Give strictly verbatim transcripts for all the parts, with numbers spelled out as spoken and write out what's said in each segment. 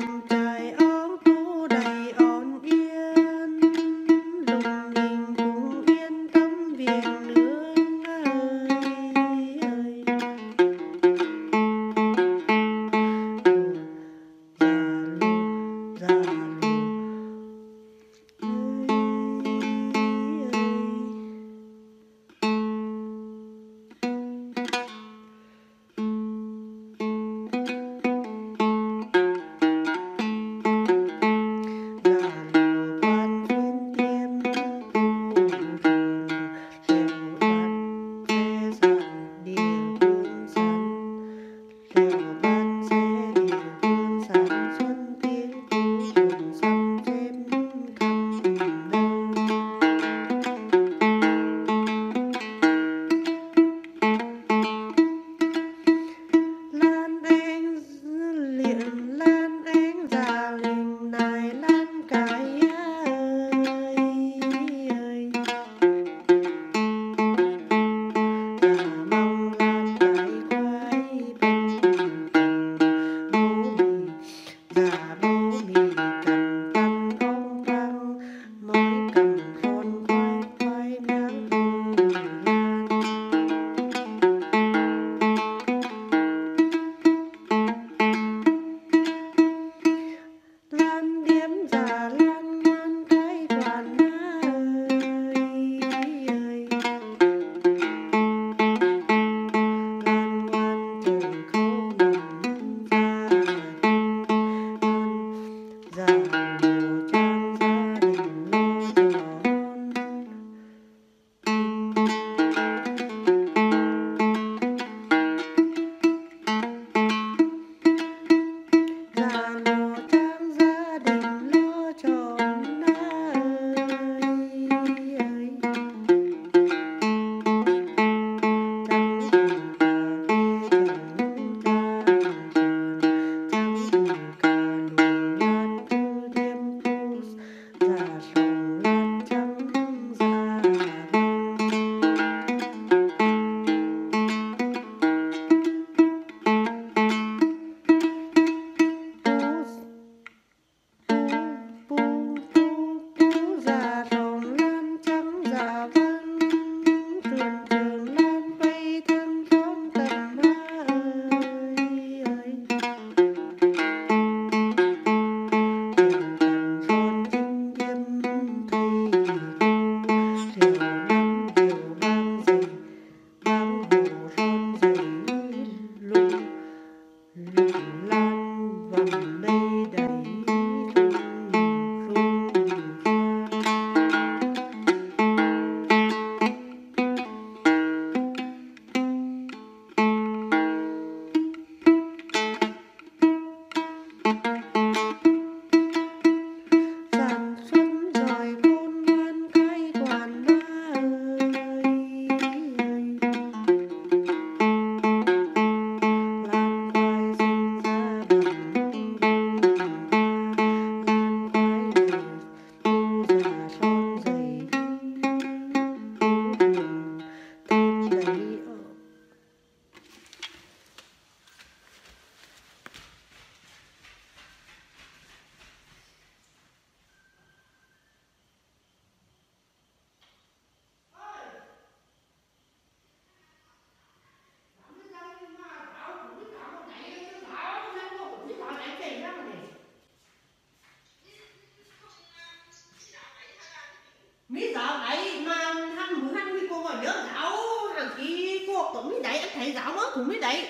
Mít dạo đấy mà hắn mười hắn đi cô vào nhớ dạo hàng ký cuộc của mít đấy anh thấy dạo mất của mít đấy.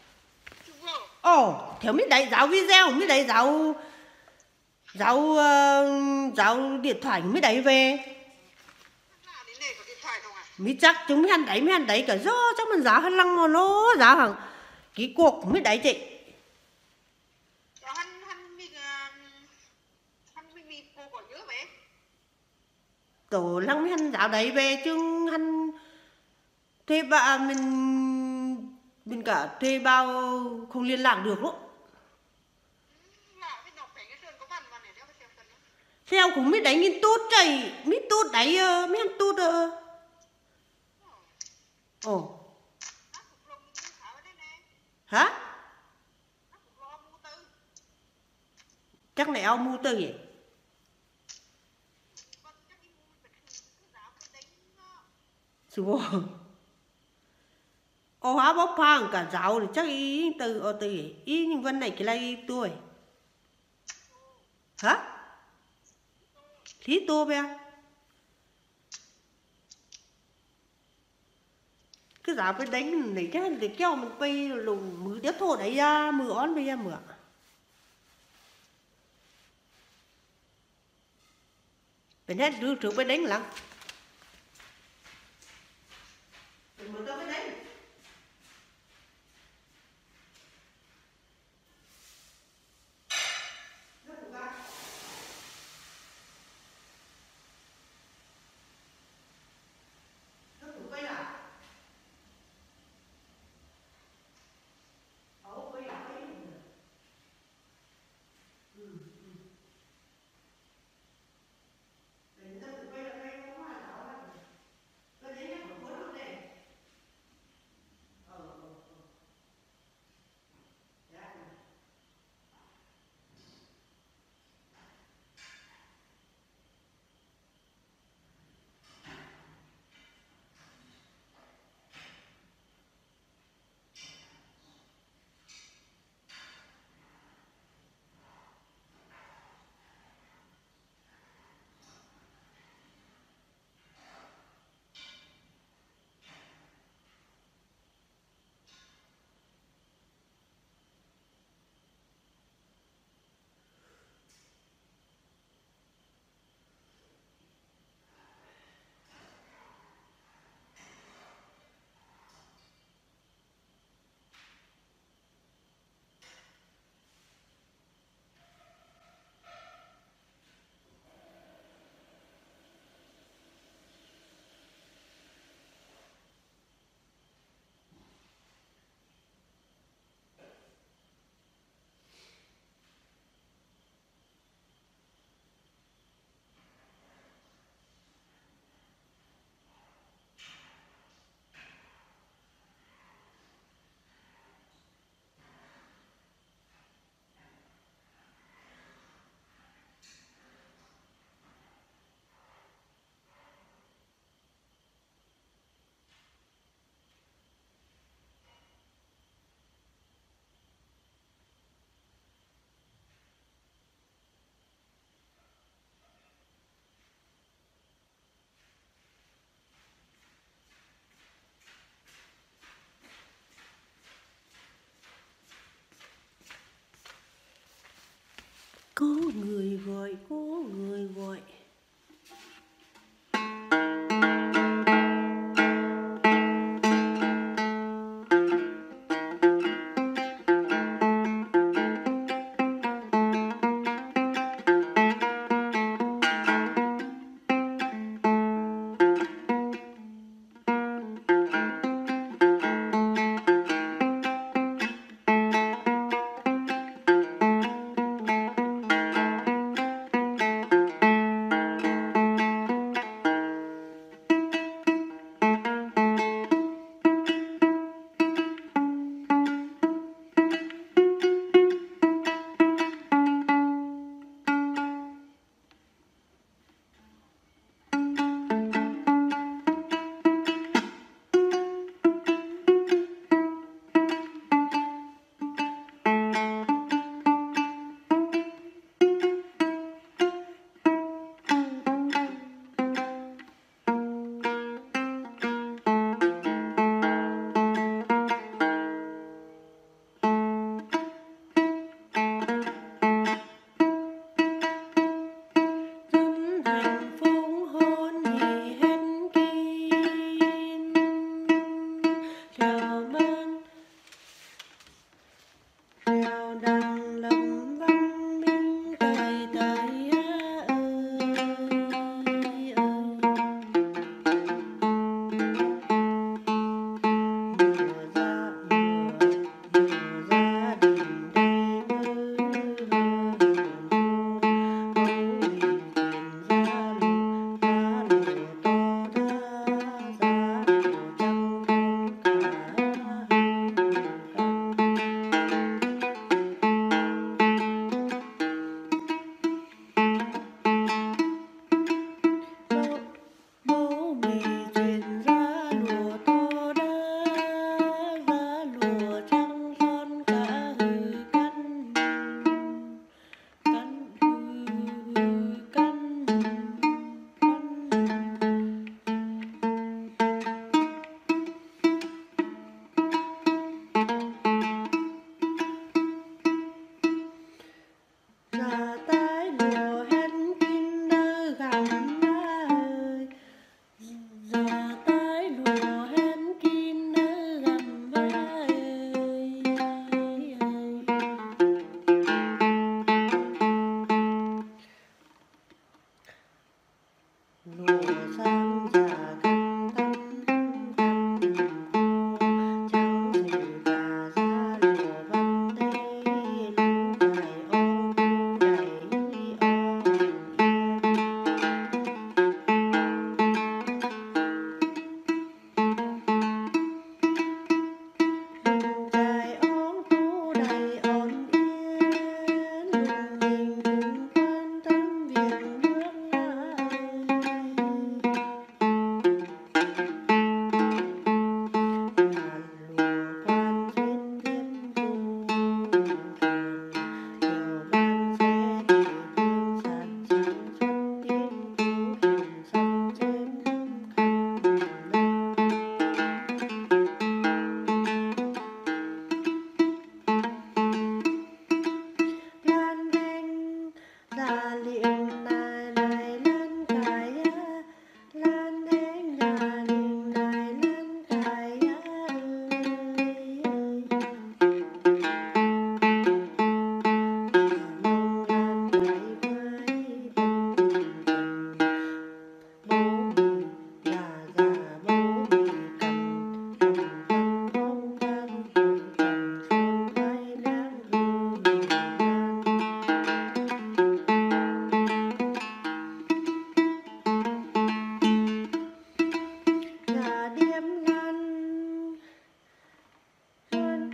Ồ, thiếu mít đấy dạo video mít đấy dạo dạo uh, dạo điện thoại của mít đấy về. Mít chắc chúng mít hắn đấy mít hắn đấy cả do chắc mình dạo hắn lăng mà nó dạo hàng ký cuộc của mít đấy chị. Tổ lăng hắn dạo đấy về chứ hắn thuê bà mình mình cả thuê bao không liên lạc được luôn. Theo cũng biết đánh nghìn tốt chảy mít tốt đấy mấy hắn tốt ồ hả chắc này ao mua tư vậy. Số ô hóa bốc phang cả giáo thì chắc ý từ ô từ ý, ý nhưng vấn này cái này tuổi hả lý tô bé cái giáo phải đánh này chắc để kéo mình bay lùng mưa đếp thổ đấy ra mưa ón bây giờ mưa bên hết đưa trước phải đánh lắm mưa tao phải đánh có người gọi có người gọi Giờ tới mùa hết kín nơi gầm má ơi, giờ tới mùa hết kín nơi gầm má ơi. Lùa sang già canh tăm canh cô, trắng xì cà ra lùa văn tê, lũ cài ôm cu đầy on yên. Lũ cài ôm cu đầy on yên, lùng nhìn cũng quan tâm việc nước ai. Ra liền này này lên cài á, lan đến ra liền này lên cài á ơi ơi. Mong lan quay quay bên tình tình, bố mì là già bố mì cầm, đồng thanh không thanh không cầm xuân quay đáng hương miền Nam. Là đêm ngăn ngăn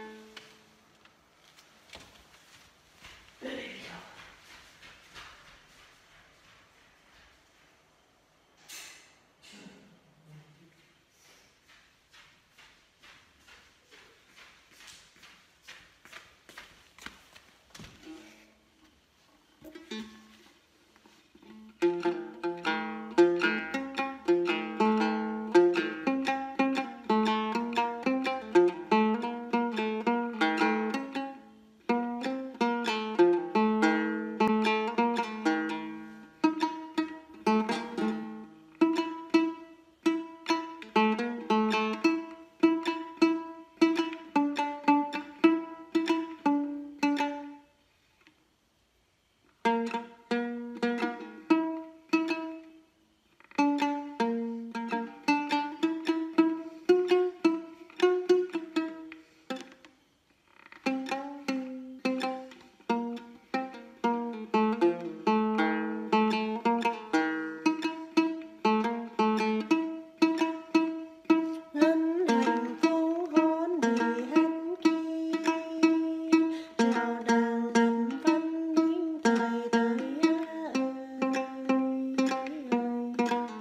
ngân hành phố hôn đi hết kia, treo đàn nằm văn nín thời thời á ơi ơi.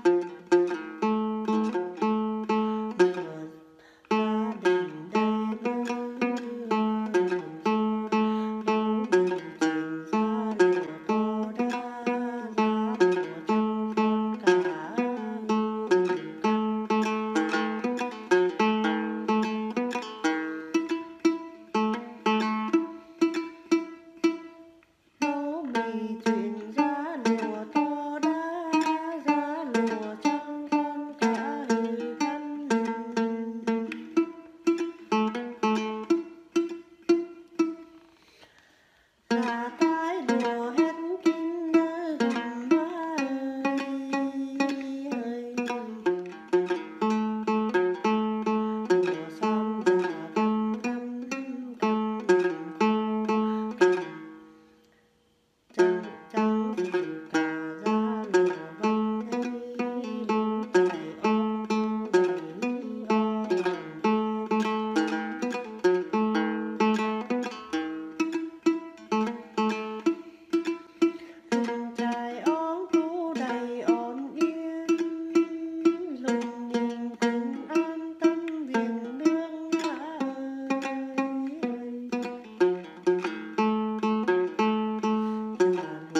Mùa gia đình đây nơi buồn xưa, bố mình truyền ra lụa tô đa, ra lụa trong con cả hương canh. Bố mì truyền ra lụa tô đá, ra lụa trong con cả hư khăn. Là tái lụa hết kín nơi gầm má ơi ơi. Lụa xong già canh canh canh cô, canh trắng trắng xì cà ra lụa văn tê, lũ cài ôm cu đầy on yên. Lùng cài ôm cu đầy on yên, lùng nhìn cũng an tâm viếng nương ơi ơi. Là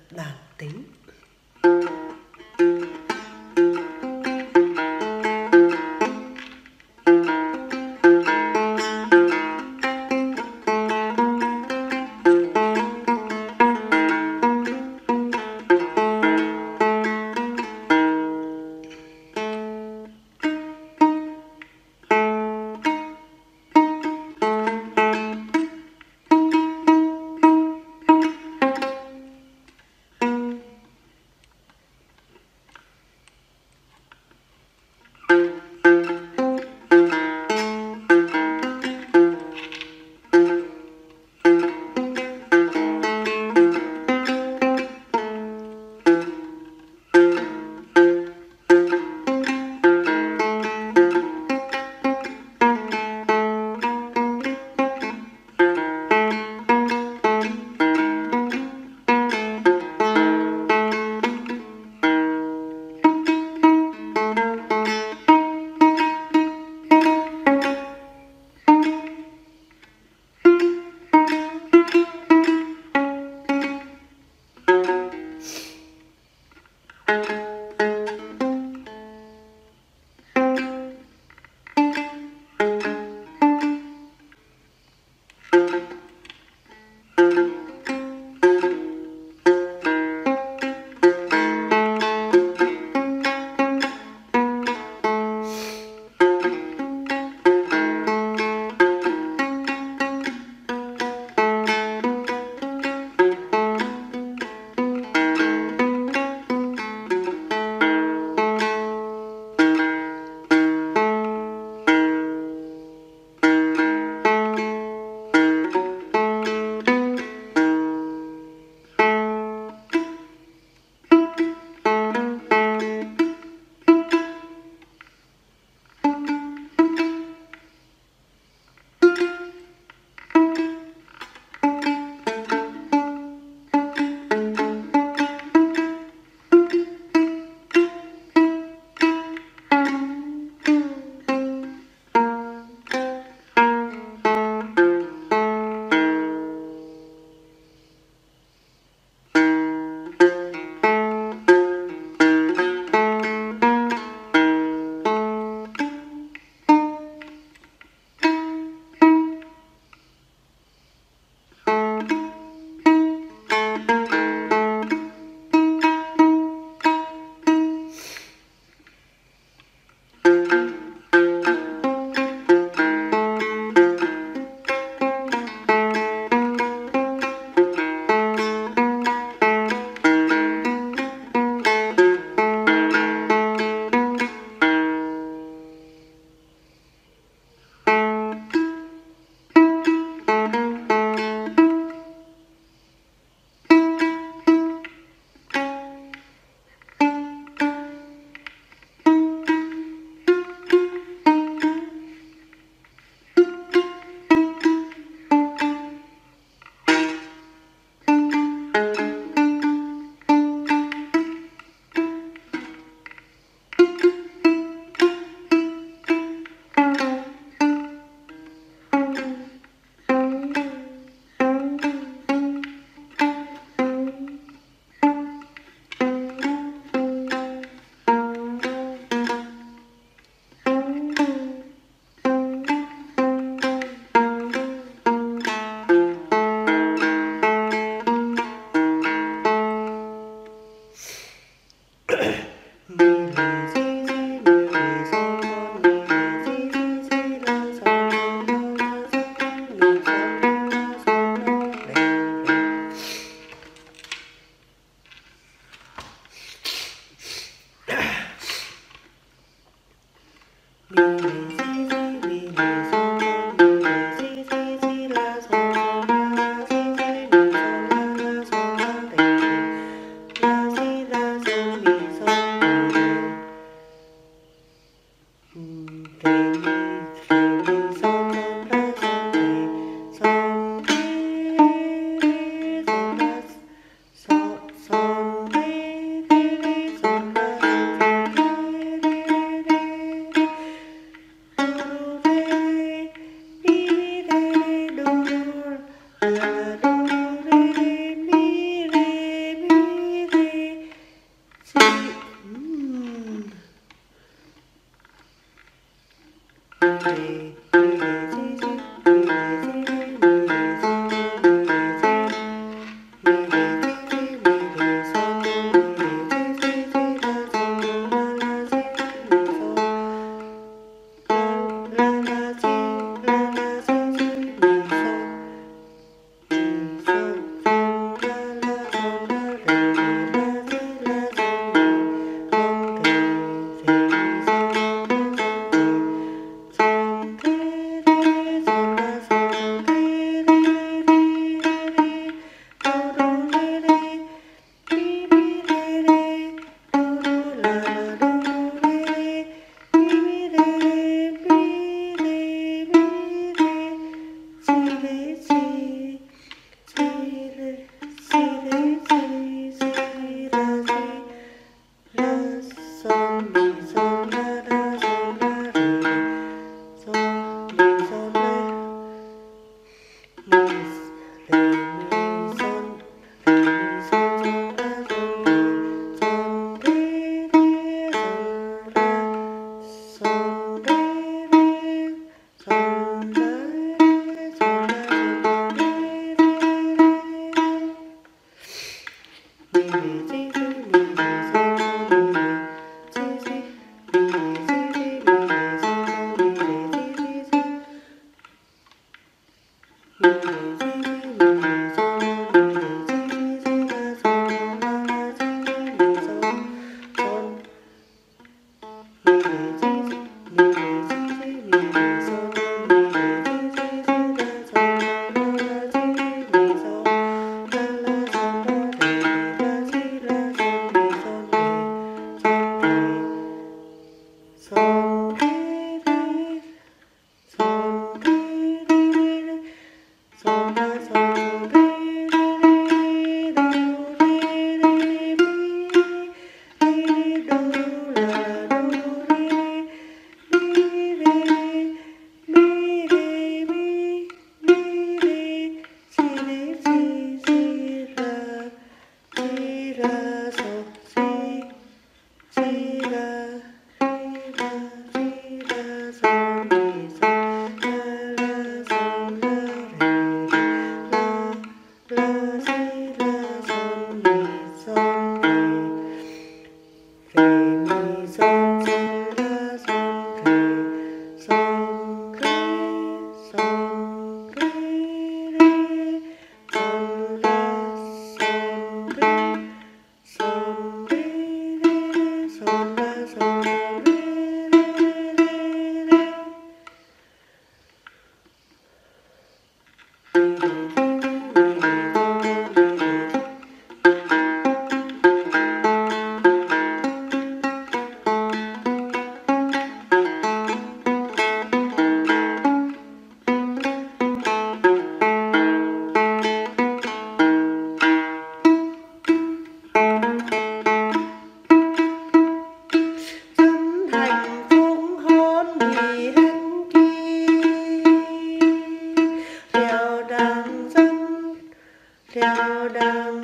đàn tính. theo đang.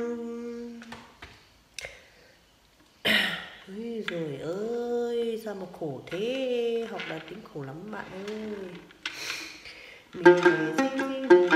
Ui rồi ơi, sao mà khổ thế, học đàn tính khổ lắm bạn ơi. Mình phải sinh sinh mình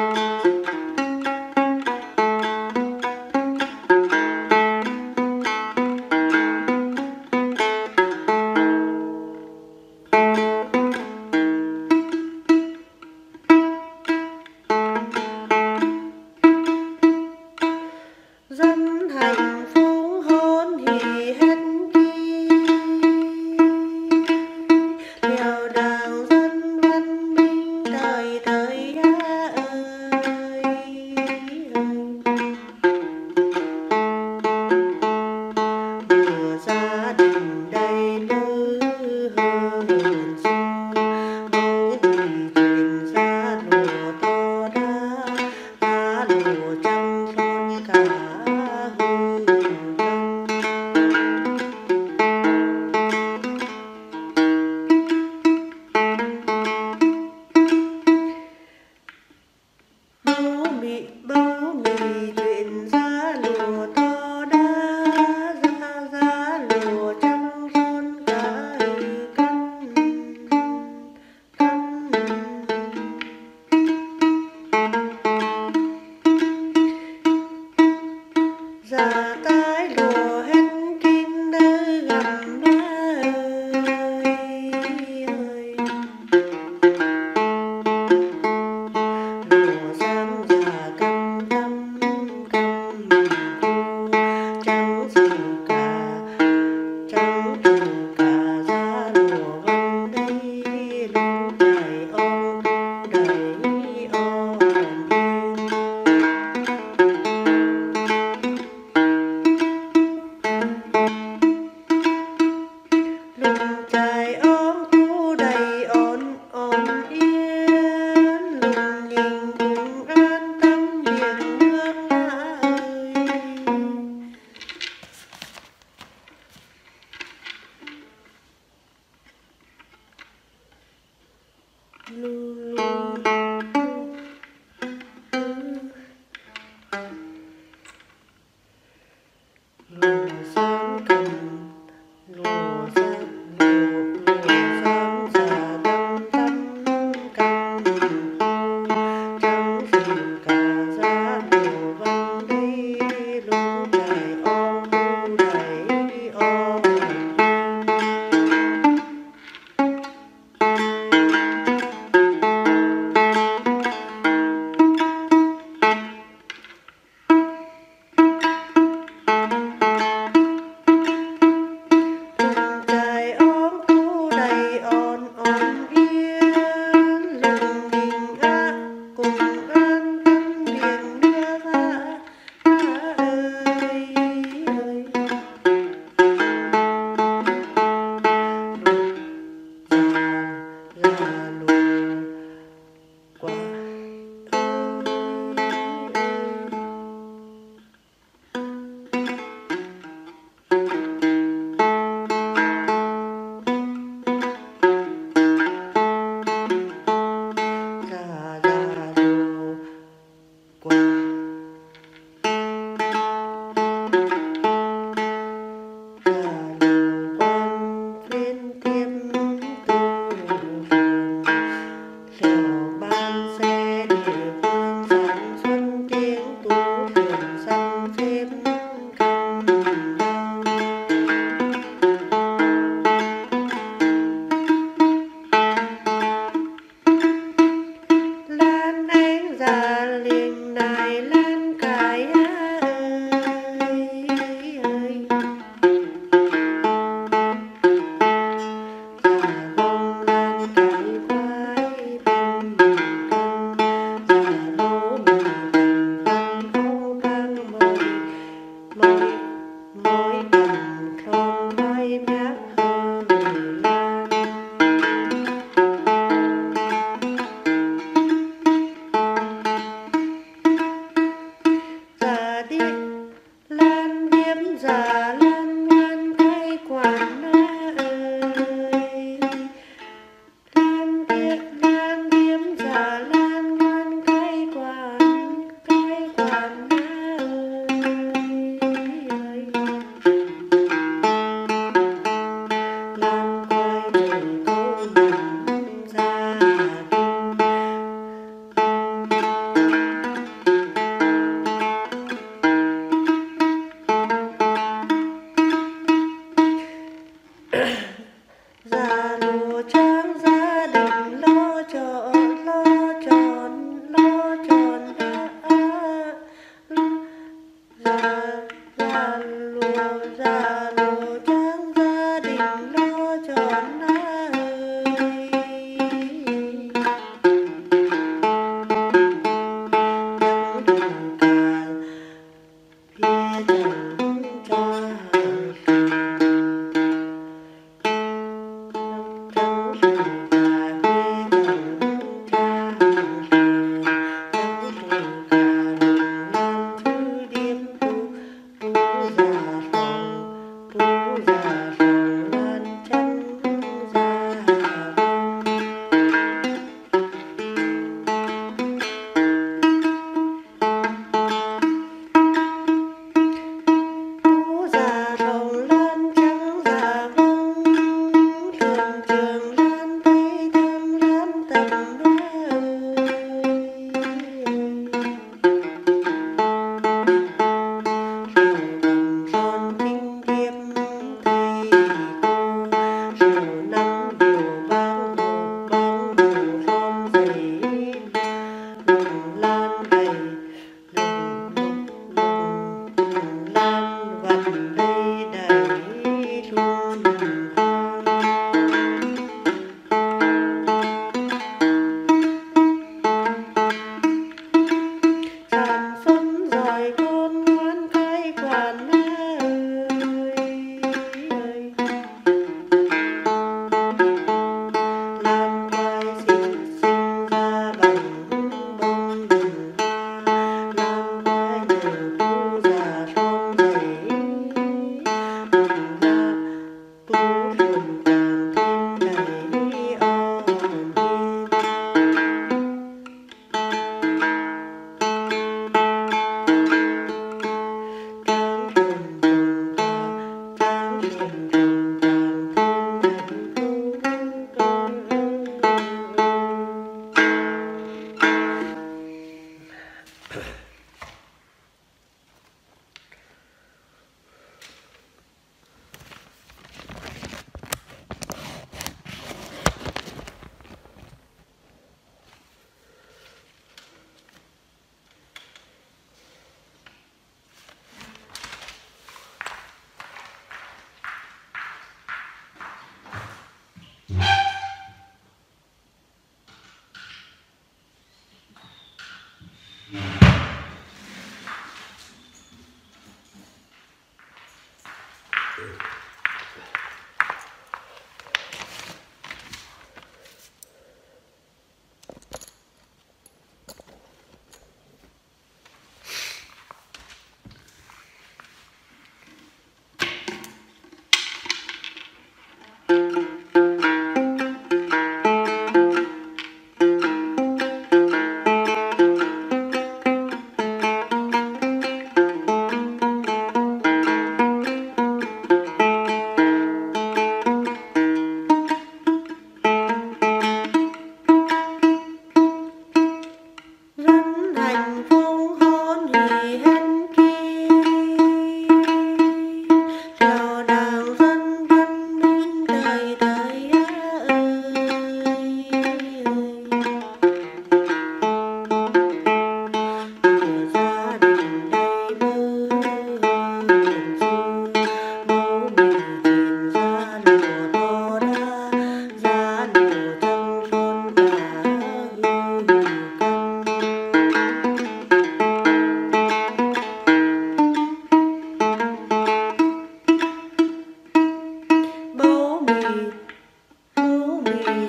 dân hạnh phúc hôn hỉ hết đi, theo đảng dân văn minh đời đời lùng chài óm thu đầy ổn ổn yên, lùng nhìn cùng an tâm biển nước ơi. Lu lu lùa sớm cầm lùa sớm lùa lùa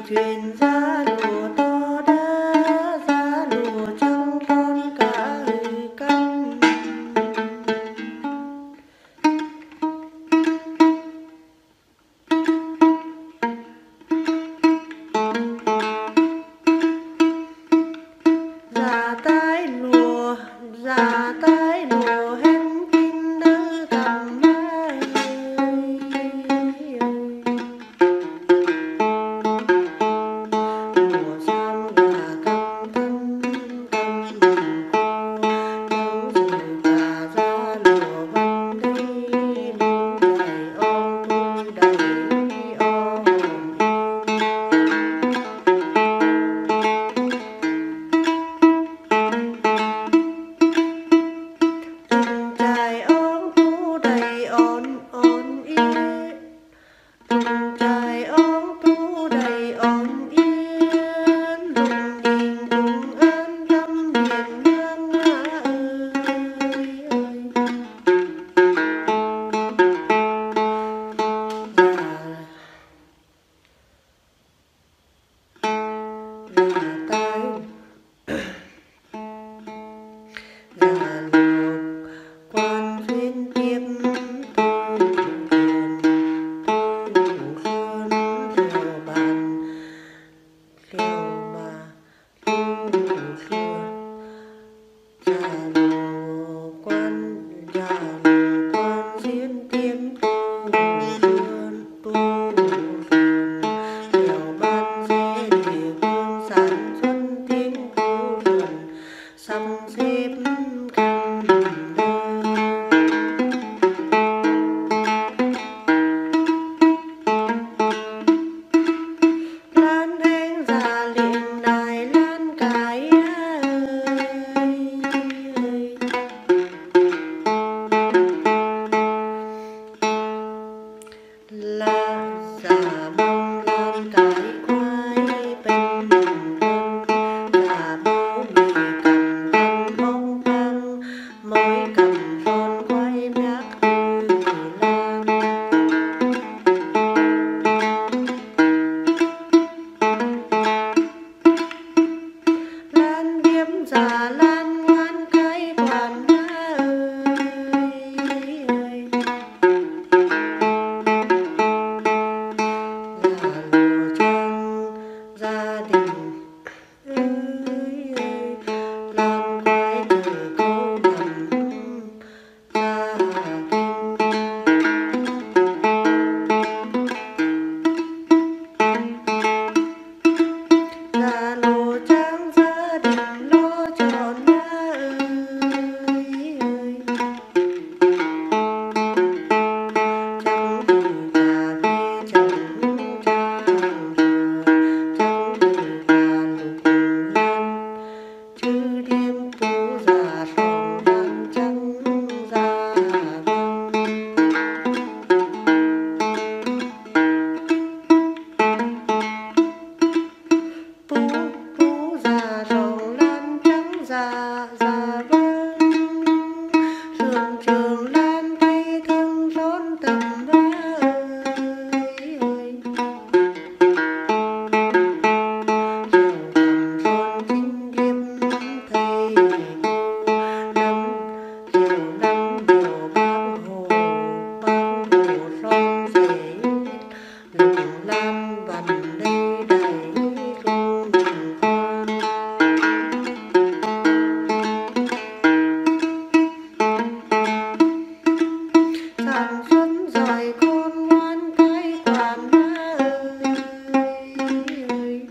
chuyện giá lụa to đá, giá lụa trắng con cả canh. Giá tái lụa, giá tái lụa hết kín đỡ cầm mai. Lụa sam gà căm thăm căm bừng cô, nấu rượu cà giá lụa văn đây, lũ đầy om tôi đầy om yên. Từng trải ôm tu đầy ổn ổn yên, từng trải ôm tu đầy ổn yên, lùng nhìn cùng an tâm biển ngang ơi ơi. Già già tái già lụa quan duyên tiếp tu thuyền, tu sơn theo bàn theo bà tu sơn. Già lụa quan già lụa quan duyên tiếp tu sơn, tu sơn theo bàn dễ địa phương sản xuất tiếng tu sơn sắp xếp căn đơn. Lan anh già liền đài lan cái ơi ơi. La già bông lan cái quay bên thân, già bố bị cầm thân bông băng, mới cầm son quay nhắc hư lan. Lan điếm già lan ngoan cái quản ơi ơi. Già lụa trang gia đình ơi ơi, lan quái từ câu thầm gia đình. Già lụa trang gia đình lo tròn má ơi ơi. Trắng từ cà phê trắng trang dừa, trắng từ cà lục lan, chứ đêm tú già sòng lan trắng da vàng. Tú tú già sòng lan trắng da da vàng, sườn trường lan tay thương rón tầm vá ơi ơi. Rượu cầm son chính điếm thầy cô, năm rượu năm điều bác hồ, bác hồ son rể, lục lan vằn đây đầy lung con. Sản xuất giỏi con ngoan cái quản ơi ơi.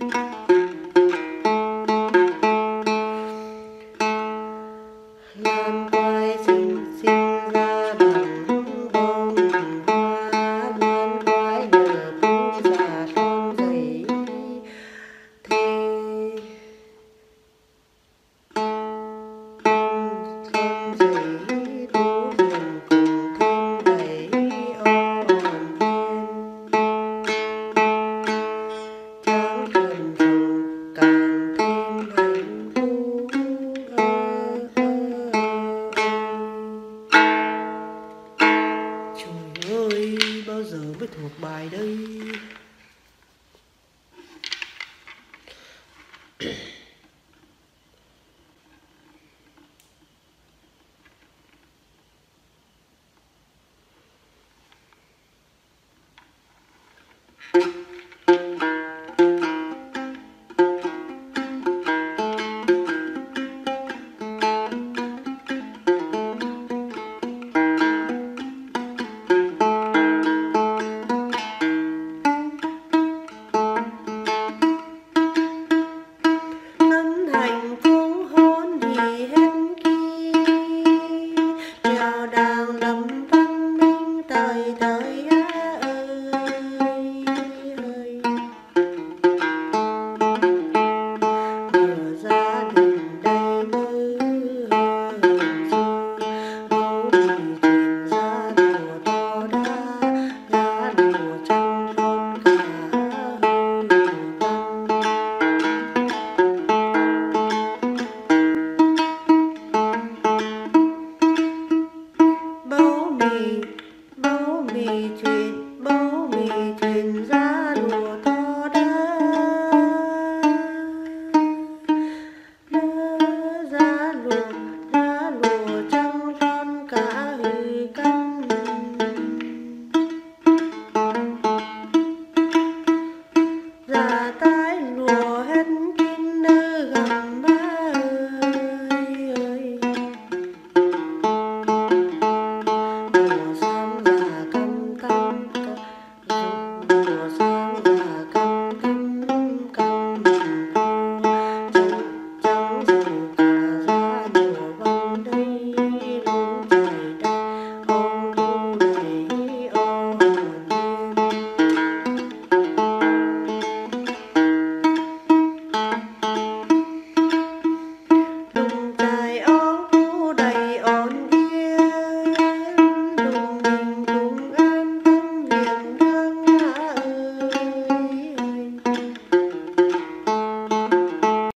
Lan quái xinh xinh ra bằng bông hoa, lan quái nhờ tú già son dày thế. Son dày tú huyền cùng thêm đầy om yên. Tráng trần rồng càng thêm hạnh phúc ơi ơi. Trời ơi, bao giờ mới thuộc bài đây?